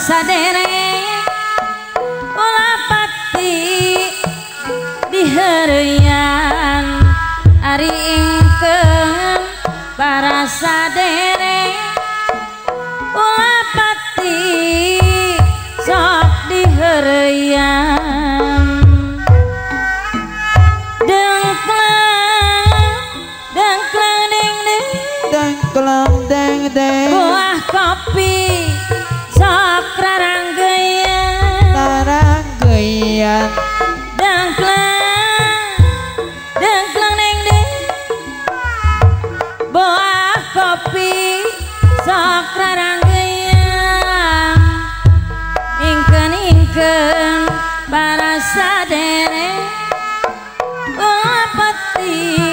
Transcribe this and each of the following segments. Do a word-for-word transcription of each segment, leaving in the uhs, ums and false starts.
saderek ulah pati diheureyan ari ingkeun para saderek ulah pati sok diheureyan dengklang dengklang deng deng dengklang deng deng buah kopi sok raranggeyan raranggeyan dengklang dengklang deng deng buah kopi sok raranggeyan ingkeun ingkeun para saderek ulah pati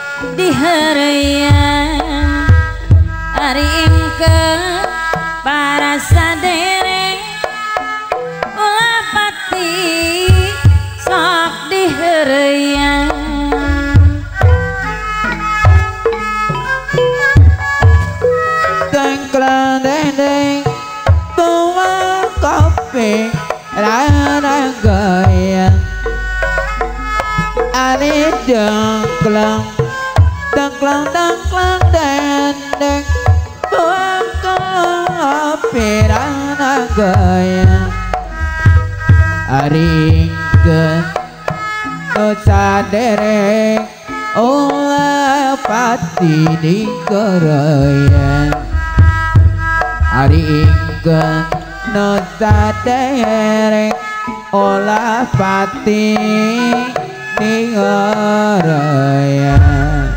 diheureyan ari ingkeun para saderek ulah pati sok diheureyan dengklang deng deng buah kopi raranggeyan ari dengklang dengklang dengklang deng deng buah kopi raranggeyan ari ingkeun nu saderek ulah pati diheureyan ari ingkeun nu saderek ulah pati diheureyan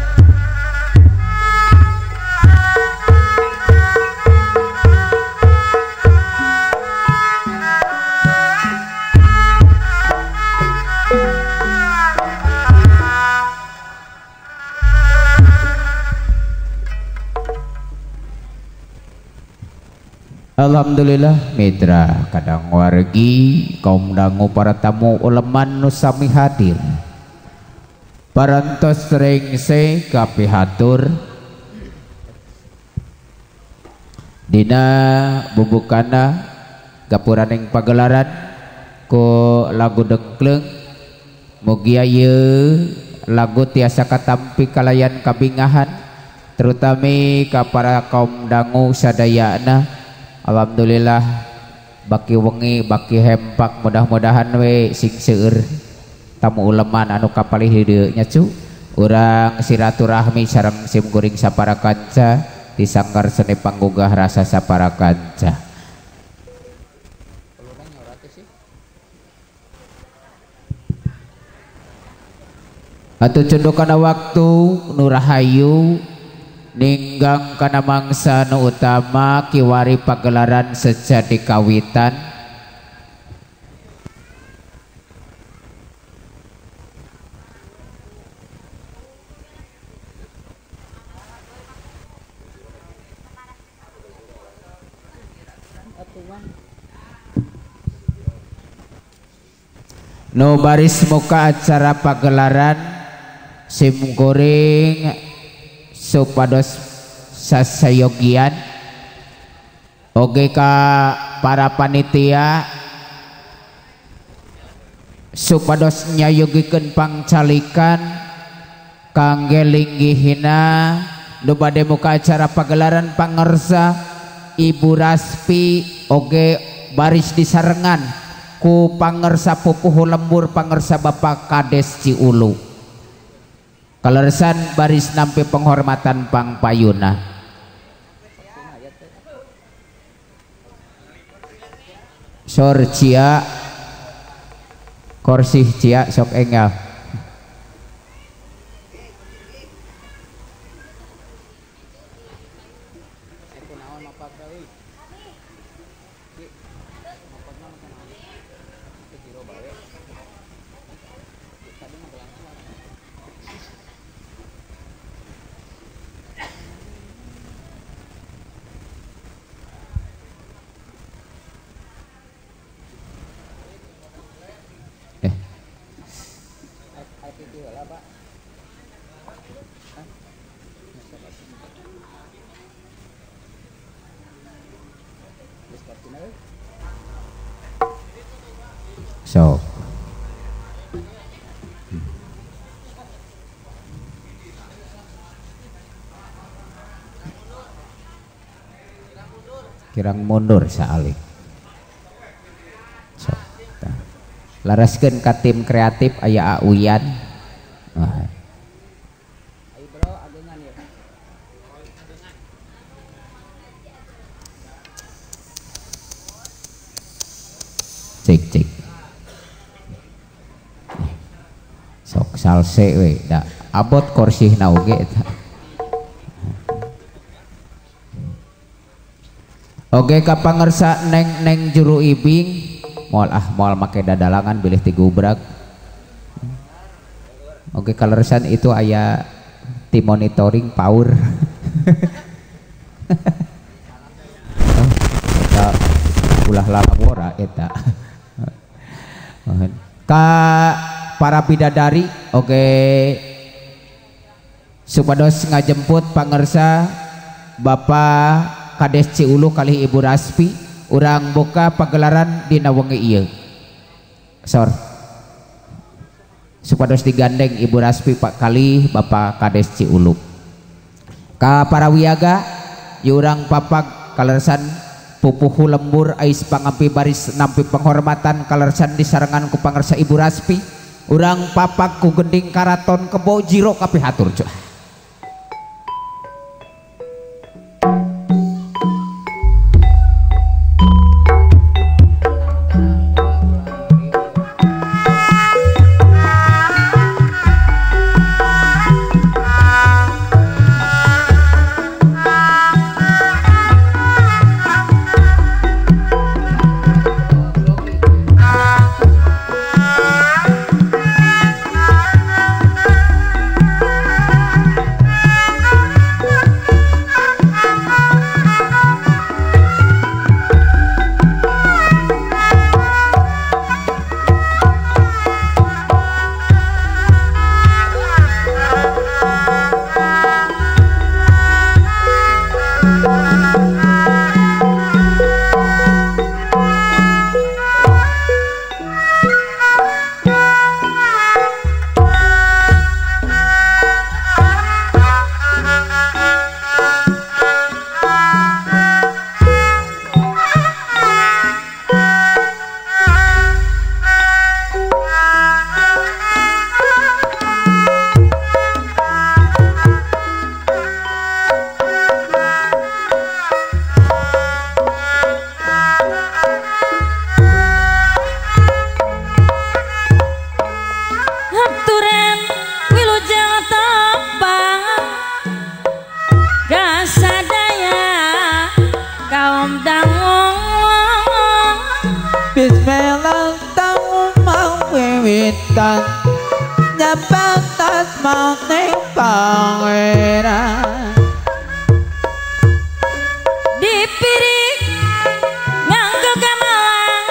Alhamdulillah mitra kadang wargi kaum dangu para tamu uleman nu sami hadir parantos rengse kapihatur dina bubukana gapuraning pagelaran ku lagu dengkleng mugi ieu lagu tiasa katampi kalayan kabingahan terutami ka para kaum dangu sadayana. Alhamdulillah baki wengi baki hempak mudah-mudahan we sing seueur tamu uleman anu kapalih dieu nya cu urang silaturahmi sareng sim guring sapara kanca disanggar seni panggugah rasa sapara kanca atuh cendok kana waktu nu rahayu ninggang kana mangsa nu utama kiwari pagelaran sejadi kawitan nu baris muka acara pagelaran sim goreng supados sasayogian oge ka para panitia supados nyayogikeun pangcalikan kangge linggihina nu bade muka acara pagelaran pangersa Ibu Raspi oge baris disarengan ku pangersa pupuh lembur pangersa Bapak Kades Ciulu kalersan baris nampi penghormatan pangpayuna sor cia korsih cia sok enggal sok kirang mundur saalik sok laraskeun ka tim kreatif aya Auyan. Wah. Cek cek sok salse we da abot korsihna oge eta. Oge ka pangersa neng neng juru ibing moal ah moal make dadalangan bilih ti gubrak. Oge kalersan itu aya tim monitoring power. Eta ulah labora eta. Ka para bidadari oge supados ngajemput pangersa Bapak Kades Ciulu kali Ibu Raspi urang buka pagelaran dina wengi ieu sor supados digandeng Ibu Raspi Pak kali Bapak Kades Ciulu ka para wiyaga yurang papag kalersan pupuhu lembur ais pangampi baris nampi penghormatan kalersan disarengan ku pangersa Ibu Raspi urang papag ku gending karaton kebo jiro kapihatur cuy. Bismillah tahu mengwiwitan nyapatas maning pangeran dipirik nganggo gamelan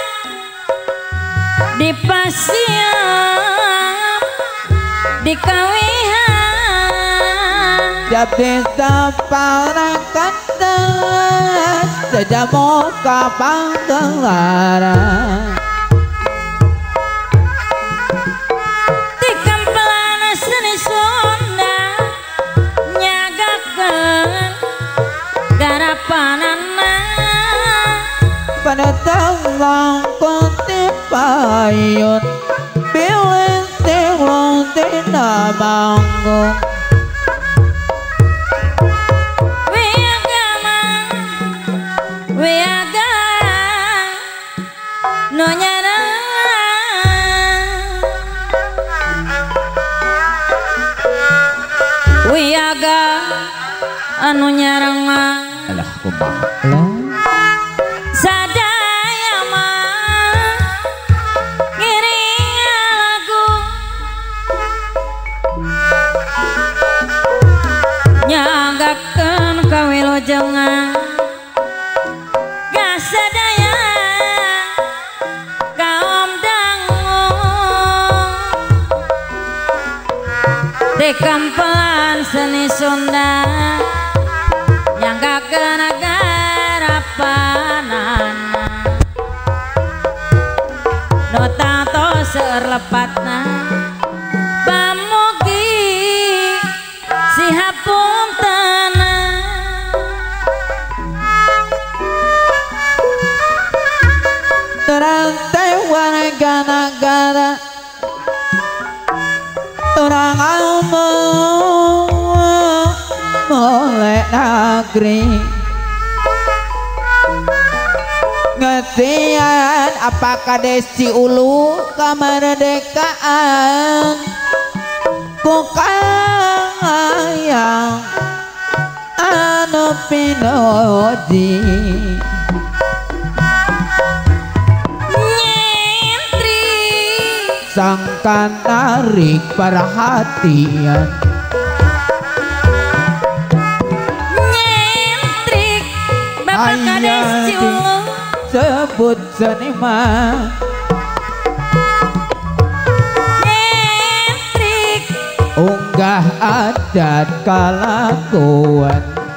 dipasiam dikawihan jadi saparakan saja muka panggelara tikam pelana seni Sunda nyagakeun garapanana pada tawang kutip payun pilih tiwong tina manggung wiaga no nyarang wiaga anu nyarang alah kumaha sadaya mah ngiring lagu nyagakeun kawilujengan sadaya kaum dangung dekampelan seni Sunda nyanggakeun garapanana no tato seueur lepatna pamugi si hapuntenna Rantai warga negara orang ngomong mulai negeri ngetian apakah desi ulu kemerdekaan ku kayang anu pinoji sangkan narik perhatian nyentrik bapak kades si ulu sebut seniman nyentrik unggah adat kelakuan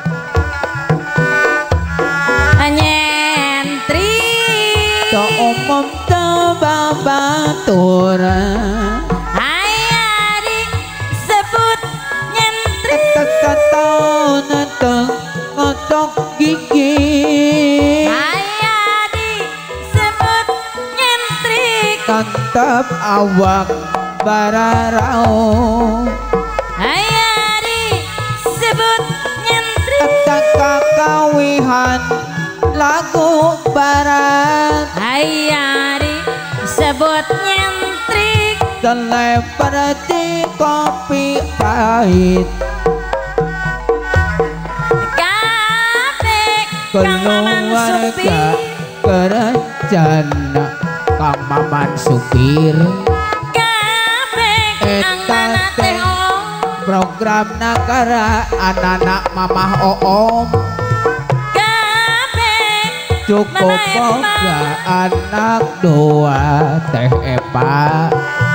nyentrik to umum babaturan aya disebut nyentrik kata-kata neteng ngotok gigi aya disebut nyentrik kantep awak bararau aya disebut nyentrik kata kakawihan lagu barat aya disebut nyentrik selebar di kopi pahit kabeh Kang Maman Supir keluarga kerencana Kang Maman Supir kabeh anggana teh program negara anak-anak mamah oom kabeh cukup boga anak dua teh Epa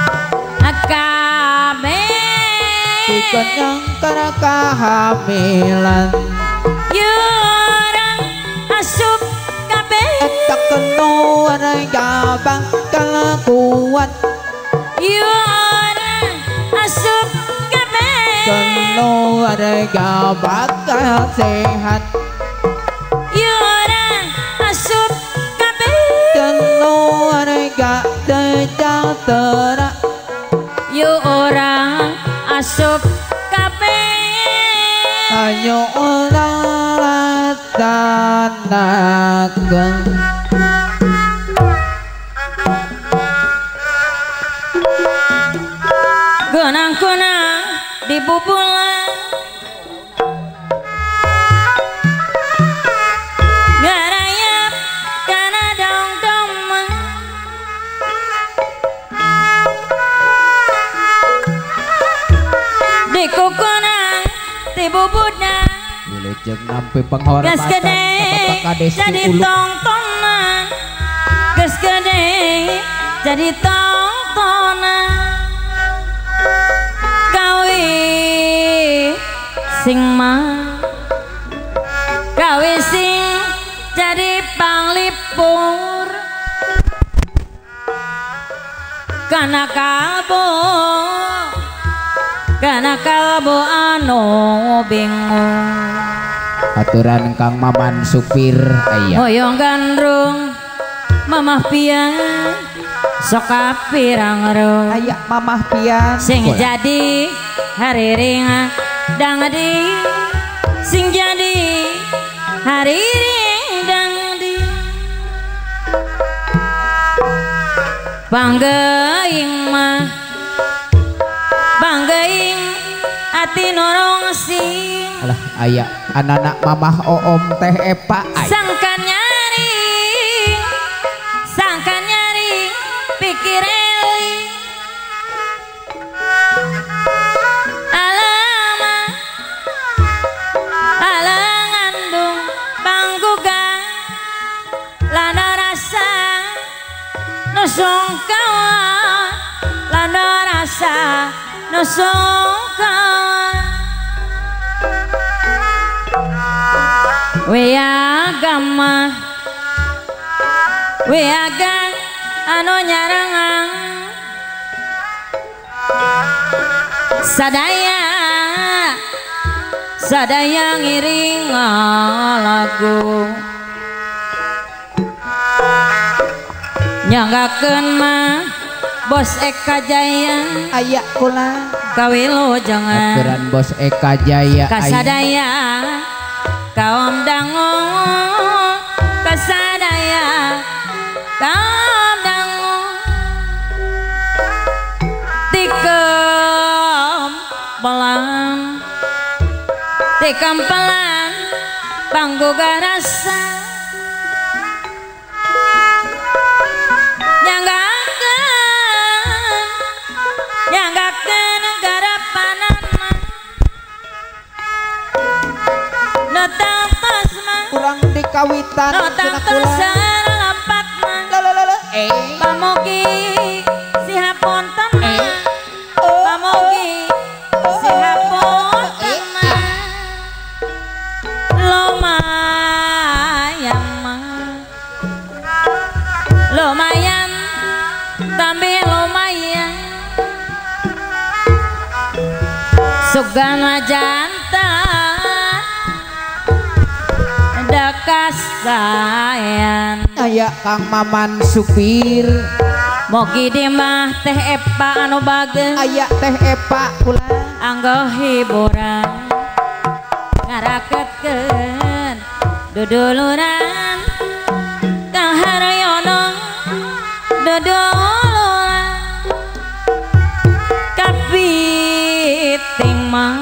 kabeh dikenyang karena kehamilan yurang asup kabeh eta keluar jabang kelakuan yurang asup kabeh keluar jabang sehat yurang asup kabeh keluarga sejahtera yu orang asup kabeh hanya orang tanakan gunang-gunang dibubulan garayap kana dong-dong dikukunang dibubudang wilujeng nampi penghormatan gas gede Bapak Kades jadi Ulu tongtonan gas gede jadi tongtonan kawi sing mah kawi sing jadi panglipur kana kalbo kana kalbo anu bingung aturan Kang Maman Supir aya hoyong gandrung mamah pian sok kapirang ro ayak mamah pian sing Bola. jadi hari ringa dangdi sing jadi hari ring dangdi banggeing mah banggeing ati norong sing alah aya anak-anak mamah oom teh Epa aya sangkan nyaring sangkan nyaring pikir eling alama alang ngandung panggugang lana rasa nusung kawan lana rasa nusung kawan we agama we agan anu nyarengang sadaya sadaya ngiring lagu nyanggakeun mah Bos Eka Jaya aya kula kawilo jangan aturan Bos Eka Jaya kasadaya kaum dangu kasadaya kaum dangu tikem pelan tikem pelan panggoga rasa nyanggakeun garapanan netang tos mah kurang dikawitan netang tos lempat mah lalalala eh pamugi si hapunten mah pamugi si hapunten mah lumayan mah lumayan tapi lumayan sugana jantan dekas sayan aya Kang Maman supir mogi di mah teh Epa anu bageus aya teh Epa kula anggo hiburan ngarakeutkeun duduluran Kang Haryono duduluran kapiting mah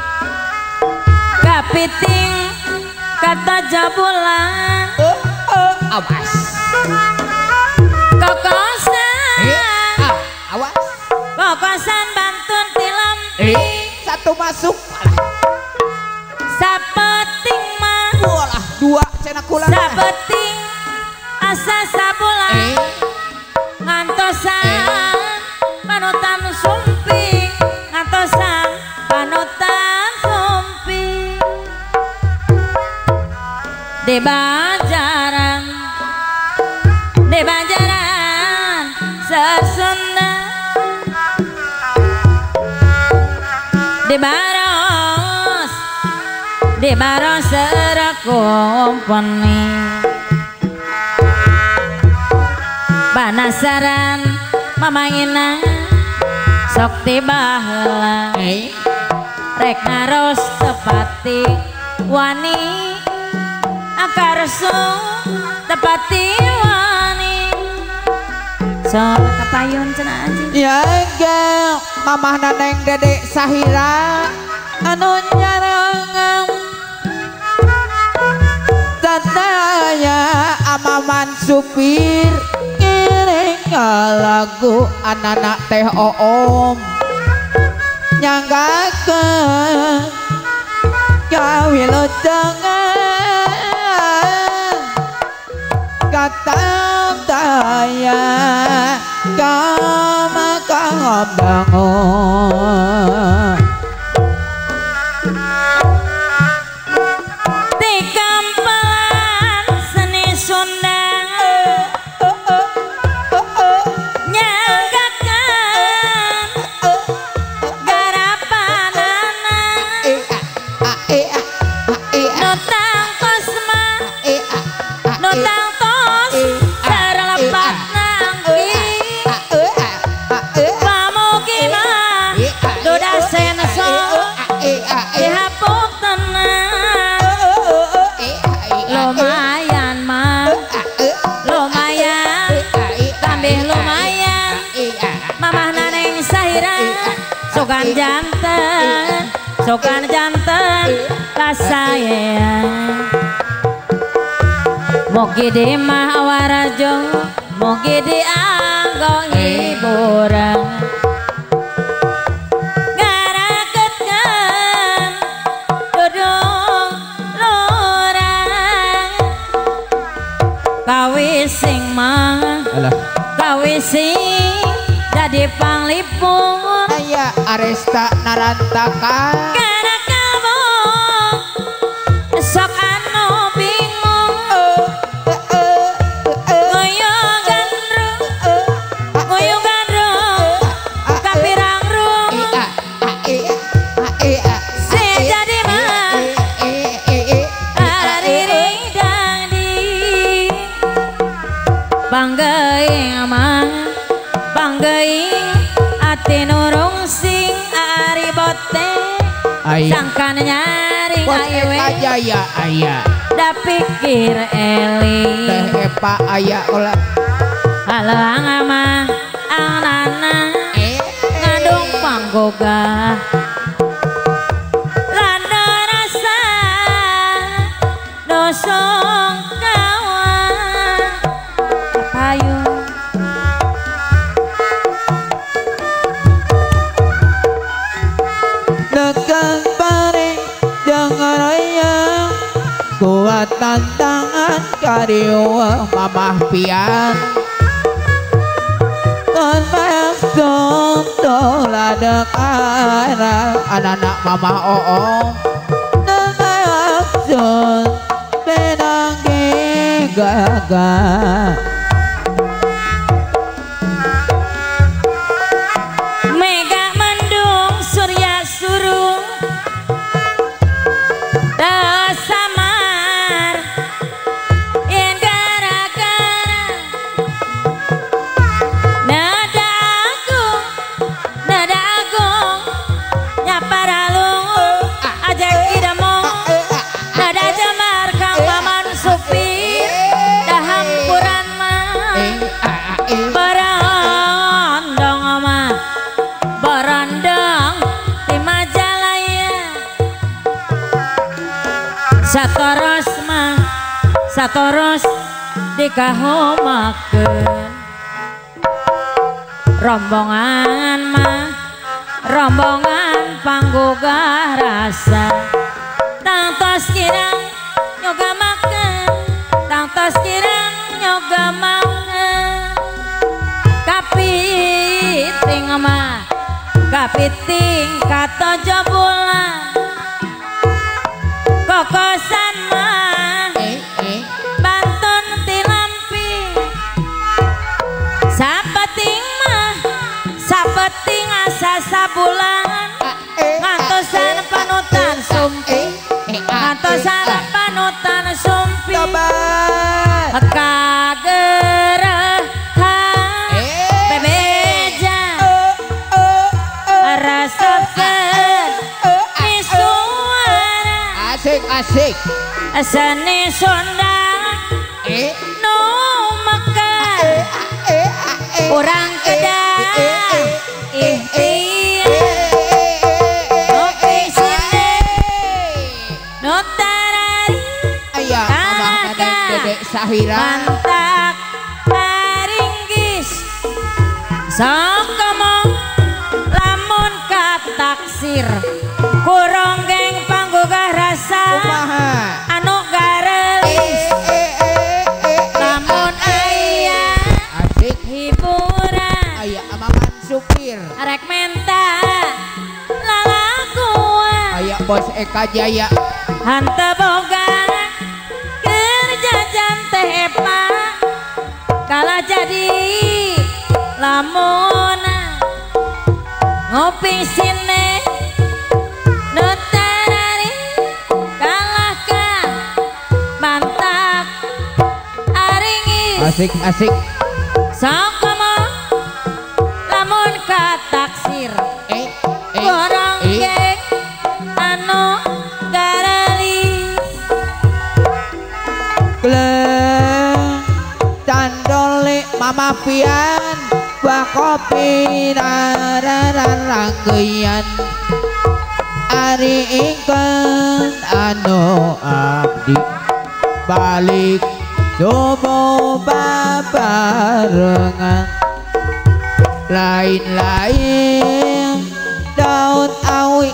kapiting kata jabulan uh, uh, awas kokosan eh, ah, awas kokosan bantun tilam eh, satu masuk sapeting mah walah dua cenah kula sapeting asa sabulan eh ngantosan panutan sumping ngantosan panutan sumping di Banjaran di Banjaran sesunda di Baros di Baros serakumpeni panasaran mamaina sok tiba heula eh rek ngaros tepati wani akarsu tepati wani sok kapayun cenah anjing ya ga mamah Neneng Dedek Sahira anu nyarangang tataya amaman supir ngiring lagu anak-anak teh oom nyanggakeun kawilujengan katang daya kama kabangun tikampelan seni Sunda nyanggakeun garapanana nutang tos mah nutang tos sarelepat nangki pamugi mah duda senso dihapuk tenang lumayan mah lumayan tambih lumayan mamah Neneng Sahira sukan janten sukan janten kasayang mugi di mah warajo mugi di anggo hiburan ngarakeutkeun dudung lurang kawising mah alah kawising jadi panglipur aya Aresta Narantakan karena kamu sok anu bingung ngoyong gandrung ngoyong gandrung kapirang rung Pati nurung sing ari bote sangkan nyaring ayewe Jaya aya da pikir eling teh epa aya olah halang mah anana ngadong panggogah landa rasa dosong kawan payung dekat paring jangan raya kuat tantangan kariwa mamah pian ton maksud tola dekara anak-anak mamah oong ton maksud penanggi gagah satoros mah satoros dikahomakeun rombongan mah rombongan panggugah rasa tangtos kirang nyoga makan tangtos kirang nyoga makan kapiting mah kapiting katojo bulan kokosan mah eh eh bantun tilampi sapeting mah sapeting asa sabulan ngantosan panutan sumpi ngantosan panutan sumpi kagerahan bebeja rasakan asik asik seni Sunda eh nu mekar urang kedah ih nu pisine nu tarari aya mamah dan dedek Sahira mantak paringgis sok ngomong lamun kataksir kurang geng panggugah rasa anu garelis lamun aya asik hiburan aya amaman supir arek menta lalakuan aya bos Eka Jaya hante boga kerja teh epa kala jadi lamun ngopi sine nutarari kalahkan mantak aringis asik asik sok ngomong lamun kataksir eh eh gorong eh geng anu garelis kleng candole mama pian bakopi dararan rangkeuyan ari ingkeun anu abdi balik coba babarengan lain-lain daun awi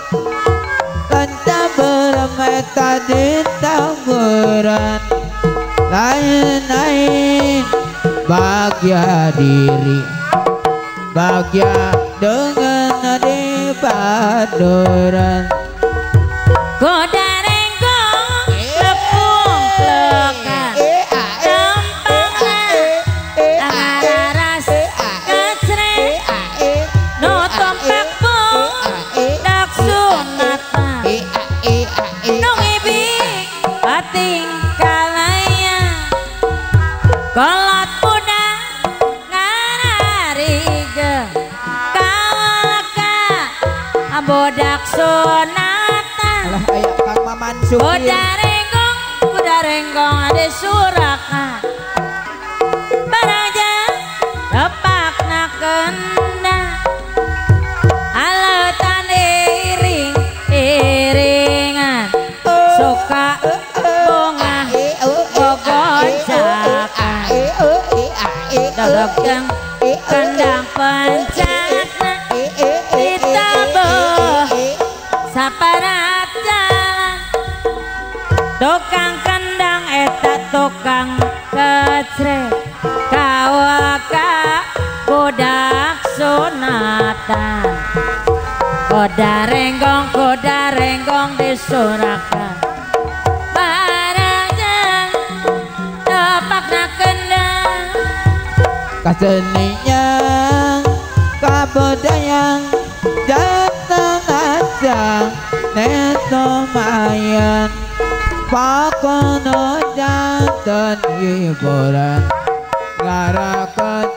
kanta bermeta di taburan lain-lain bahagia diri bahagia dengan di padoran goda renggong lepung plekan dampangan angararas kecre no tompak pung dak sunatan no ngibik pating kalaya kolot muda ngarariga bodak sunatan Alah kayak Kang Maman Sukir kuda renggong kuda renggong ada surakan baraja tepak na kendang alatan iring iringan suka bunga gogojakan dodok yang kendang pencatna ditabuh saparat jalan tukang kendang eta tukang kecrek kawaka bodak sunatan kuda renggong kuda renggong disurakan barang tepak na kendang kaseninya kabudayaan datang aja neto mayan pakono jantan hiburan ngarakan